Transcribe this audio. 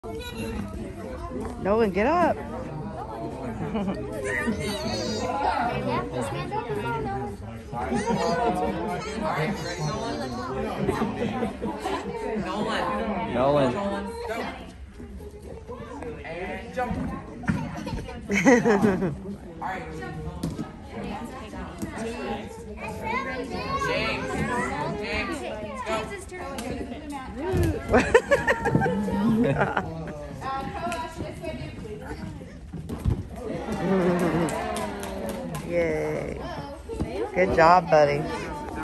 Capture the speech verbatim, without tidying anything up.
Nolan, get up. Yeah, stand up as well, Nolan. Nolan. Nolan. And jump. Alright. James. James. James's turn. Yay. Good job, buddy.